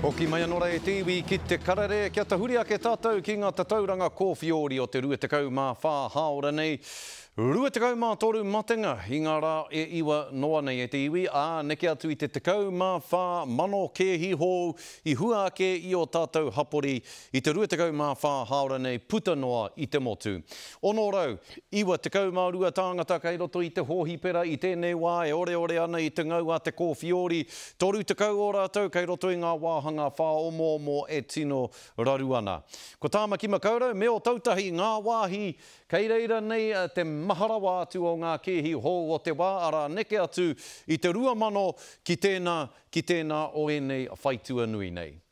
O ki mai anora e tiwi ki te karare, kia tahuri ake tātou ki ngā tatauranga kōwhiori o te rua tekau mā whā haora nei. Rua tekau mā toru matenga, i ngā rā e iwa noa nei e te iwi, neke atu i te tekau mā whā mano ke hihou, i hua ake i o tātou hapori, i te rua tekau mā whā haora nei, puta noa i te motu. Ono rau, iwa tekau mā rua tāngata kei roto i te hohi pera, i tēnei wā e ore ana i te ngau a te kōwhiori, toru tekau o rātou kei roto i ngā wāhanga whā omo e tino raruana. Ko tāmaki makaurau, me o tautahi ngā wāhi, kei reira nei te maharawa atu o ngā kehi hou o te wā, ara neke atu i te 2 mano ki tēnā o enei whaitua nui nei.